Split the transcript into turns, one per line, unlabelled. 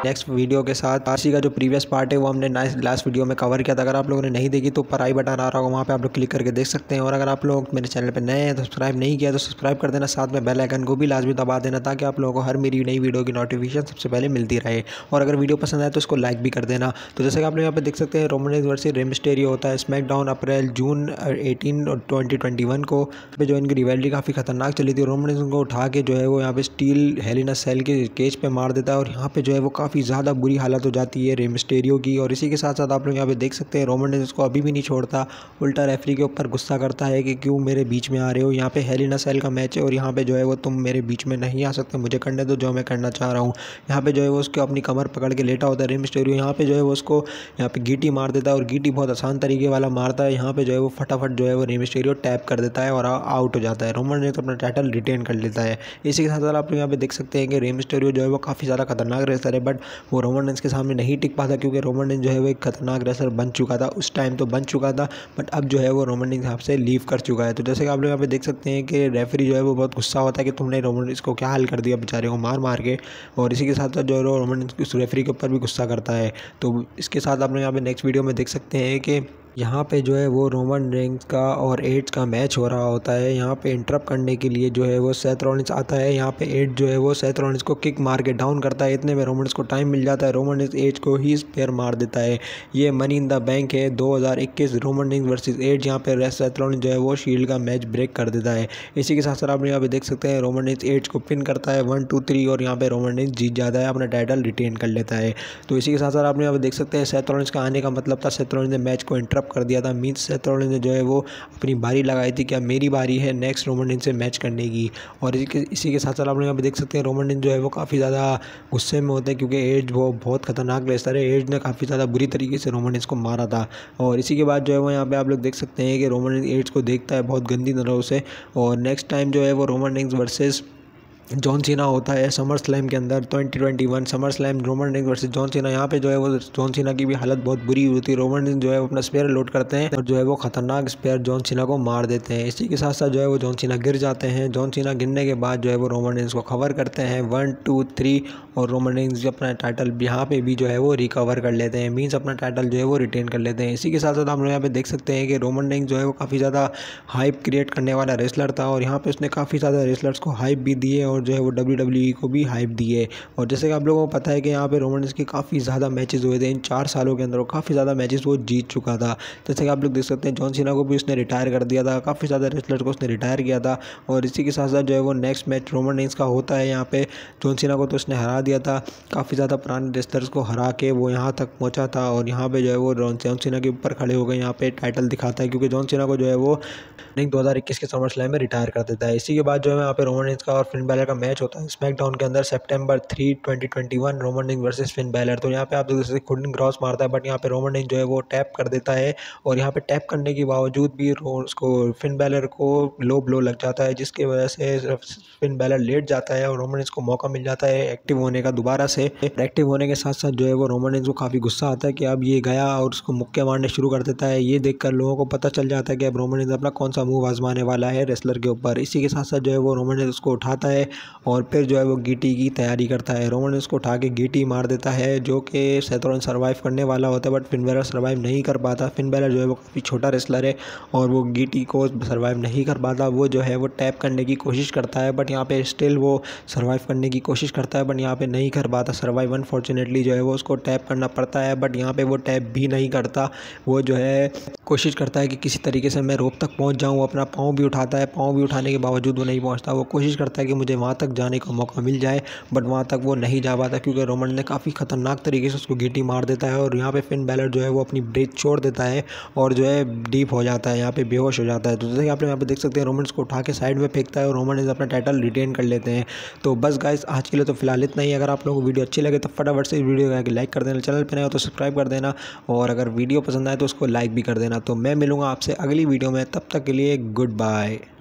Next video के साथ। इसी का जो प्रीवियस पार्ट है वो हमने लास्ट वीडियो में कवर किया था। अगर आप लोगों ने नहीं देखी तो ऊपर आई बटन आ रहा होगा, वहाँ पे आप लोग क्लिक करके देख सकते हैं। और अगर आप लोग मेरे चैनल पे नए हैं तो सब्सक्राइब नहीं किया तो सब्सक्राइब कर देना, साथ में बेल आइकन को भी लाजमी दबा देना ताकि आप लोगों को हर मेरी नई वीडियो की नोटिफिकेशन सबसे पहले मिलती रहे। और अगर वीडियो पसंद आए तो उसको लाइक भी कर देना। तो जैसे कि आप लोग यहाँ पे देख सकते हैं, Roman Reigns versus Rey Mysterio होता है स्मैकडाउन अप्रैल जून 18 2021 को। पे जो इनकी रिवैलिटी काफ़ी खतरनाक चली थी। रोमन रेंज उनको उठा के जो है वो यहाँ पे steel Hell in a Cell के केज पे मार देता है और यहाँ पे जो है वो काफ़ी ज़्यादा बुरी हालत हो जाती है रे मिस्टेरियो की। और इसी के साथ साथ आप लोग यहाँ पे देख सकते हैं रोमन रेंज उसको अभी भी नहीं छोड़ता, उल्टा रेफरी के ऊपर गुस्सा करता है कि क्यों मेरे बीच में आ रहे हो। यहाँ पे हेल इन अ सेल का मैच है और यहाँ पे जो है वो तुम मेरे बीच में नहीं आ सकते, मुझे करने दो जो मैं करना चाह रहा हूँ। यहाँ पे जो है वो उसको अपनी कमर पकड़ के लेटा होता है रे मिस्टेरियो। यहाँ पे जो है वो उसको यहाँ पे गीटी मार देता है और गीटी बहुत आसान तरीके वाला मारता है। यहाँ पे जो है वो फटाफट जो है वो रे मिस्टेरियो टैप कर देता है और आउट हो जाता है। रोमन रेंज अपना टाइटल रिटेन कर लेता है। इसी के साथ साथ आप लोग यहाँ पे देख सकते हैं कि रे मिस्टेरियो जो है वो काफ़ी ज़्यादा खतरनाक रेसलर है, बट वो रोमन रेंज के सामने नहीं टिक पाता क्योंकि रोमन रेंज जो है वो एक खतरनाक रेसलर बन चुका था। उस टाइम तो बन चुका था, बट अब जो है वो रोमन रेंज यहाँ से लीव कर चुका है। तो जैसे कि आप लोग यहाँ पे देख सकते हैं कि रेफरी जो है वो बहुत गुस्सा होता है कि तुमने रोमन रेंज को क्या हाल कर दिया बेचारे को मार मार के। और इसी के साथ साथ जो है रोमन रेंज उस रेफरी के ऊपर भी गुस्सा करता है। तो इसके साथ आप लोग यहाँ पे नेक्स्ट वीडियो में देख सकते हैं कि यहाँ पे जो है वो रोमन रेंज का और एज का मैच हो रहा होता है। यहाँ पे इंटरप्ट करने के लिए जो है वो सेथ रॉलिंस आता है। यहाँ पे एज जो है वो सेथ रॉलिंस को किक मार के डाउन करता है। इतने में रोमन रेंज को टाइम मिल जाता है, रोमन रेंज एज को ही स्पेयर मार देता है। ये मनी इन द बैंक है 2021 रोमन रेंज वर्सेस एज। यहाँ पे सेथ रॉलिंस जो है वो शील्ड का मैच ब्रेक कर देता है। इसी के साथ साथ आप यहाँ पे देख सकते हैं रोमन रेंज एज को पिन करता है 1 2 3 और यहाँ पे रोमन रेंज जीत जाता है, अपना टाइटल रिटेन कर लेता है। तो इसी के साथ साथ आप यहाँ पे देख सकते हैं सेथ रॉलिंस का आने का मतलब था सेथ रॉलिंस ने मैच को इंटरप्ट कर दिया था। मीन्स सेथ रॉलिंस ने जो है वो अपनी बारी लगाई थी कि अब मेरी बारी है नेक्स्ट रोमन रेंज से मैच करने की। और इसी के साथ साथ आप लोग यहाँ पे देख सकते हैं रोमन रेंज जो है वो काफ़ी ज़्यादा गुस्से में होते हैं क्योंकि एज वो बहुत खतरनाक रेसलर है। एज ने काफ़ी ज़्यादा बुरी तरीके से रोमन रेंज को मारा था। और इसी के बाद जो है वो यहाँ पे आप लोग देख सकते हैं कि रोमन रेंज एज को देखता है बहुत गंदी नज़रों से। और नेक्स्ट टाइम जो है वो रोमन रेंज वर्सेस जॉन सीना होता है समर स्लैम के अंदर 2021 summer slam Roman Reigns versus John Cena. यहाँ पे जो है वो जॉन सीना की भी हालत बहुत बुरी हुई थी। रोमन रेंज जो है वो अपना स्पेयर लोड करते हैं और जो है वो खतरनाक स्पेयर जॉन सीना को मार देते हैं। इसी के साथ साथ जो है वो जॉन सीना गिर जाते हैं। जॉन सीना गिरने के बाद जो है वो रोमन रेंज को कवर करते हैं 1 2 3 और रोमन रेंज अपना टाइटल यहाँ पे भी जो है वो रिकवर कर लेते हैं, मीन्स अपना टाइटल जो है वो रिटेन कर लेते हैं। इसी के साथ साथ हम लोग यहाँ पे देख सकते हैं कि रोमन रेंज जो है वो काफ़ी ज़्यादा हाइप क्रिएट करने वाला रेसलर था और यहाँ पे उसने काफ़ी ज़्यादा रेसलर्स को हाइप भी दिए और जो है वो WWE को भी हाइप दिए। और जैसे कि आप लोगों को पता है कि यहाँ पे रोमन रेंज के काफ़ी ज़्यादा मैचेस हुए थे इन 4 सालों के अंदर और काफ़ी ज़्यादा मैचेस वो जीत चुका था। जैसे कि आप लोग देख सकते हैं जॉन सीना को भी उसने रिटायर कर दिया था, काफ़ी ज़्यादा रेसलर को उसने रिटायर किया था। और इसी के साथ साथ जो है वो नेक्स्ट मैच रोमन रेंज का होता है। यहाँ पे जॉन सीना को तो उसने हरा दिया था, काफ़ी ज़्यादा पुराने रेसलर्स को हरा के वो यहाँ तक पहुँचा था। और यहाँ पे जो है वो जॉन सीना के ऊपर खड़े हो गए, यहाँ पे टाइटल दिखाता है क्योंकि जॉन सीना को जो है वो 2021 के समर स्लैम में रिटायर कर देता है। इसी के बाद जो है यहाँ पे रोमन रेंज का और फिन बैलर का मैच होता है स्मैकडाउन के अंदर सितंबर 3 2021 Roman Reigns versus Finn Balor. तो यहाँ पे आप जैसे खुद क्रॉस मारता है, बट यहाँ पे रोमन रेंज जो है वो टैप कर देता है और यहाँ पे टैप करने के बावजूद भी उसको फिन बैलर को लो ब्लो लग जाता है, जिसकी वजह से फिन बैलर लेट जाता है और रोमन रेंज को मौका मिल जाता है एक्टिव होने का दोबारा से। एक्टिव होने के साथ साथ जो है वो रोमन रेंज को काफ़ी गुस्सा आता है कि अब ये गया और उसको मुक्के मारने शुरू कर देता है। ये देखकर लोगों को पता चल जाता है कि अब रोमन रेंज अपना कौन सा मूव आजमाने वाला है रेसलर के ऊपर। इसी के साथ साथ जो है वो रोमन रेंज उसको उठाता है और फिर जो है वो गीटी की तैयारी करता है। रोमन रेंज उसको उठा के गीटी मार देता है जो कि सेथ रॉलिंस सर्वाइव करने वाला होता है, बट फिन बैलर सर्वाइव नहीं कर पाता। फिन बैलर जो है वो काफ़ी छोटा रेसलर है और वो गीटी को सर्वाइव नहीं कर पाता। वो जो है वो टैप करने की कोशिश करता है, बट यहाँ पे स्टिल वो सर्वाइव करने की कोशिश करता है, बट यहाँ पे नहीं कर पाता सर्वाइव। अनफॉर्चुनेटली जो है वो उसको टैप करना पड़ता है, बट यहाँ पे वो टैप भी नहीं करता। वो जो है कोशिश करता है कि किसी तरीके से मैं रोप तक पहुँच जाऊँ। अपना पाँव भी उठाता है, पाँव भी उठाने के बावजूद वो नहीं पहुँचता। वो कोशिश करता है कि मुझे वहाँ तक जाने का मौका मिल जाए, बट वहाँ तक वो नहीं जा पाता क्योंकि रोमन ने काफ़ी खतरनाक तरीके से उसको गीटी मार देता है। और यहाँ पे फिन बैलर जो है वो अपनी ब्रेथ छोड़ देता है और जो है डीप हो जाता है, यहाँ पे बेहोश हो जाता है। तो जैसे कि आप लोग यहाँ पे देख सकते हैं रोमन को उठा के साइड में फेंकता है और रोमन अपना टाइटल रिटेन कर लेते हैं। तो बस गाइस आज के लिए तो फिलहाल इतना ही। अगर आप लोगों को वीडियो अच्छी लगे तो फटाफट से वीडियो लाइक कर देना, चैनल पर नए हो तो सब्सक्राइब कर देना और अगर वीडियो पसंद आए तो उसको लाइक भी कर देना। तो मैं मिलूंगा आपसे अगली वीडियो में, तब तक के लिए गुड बाय।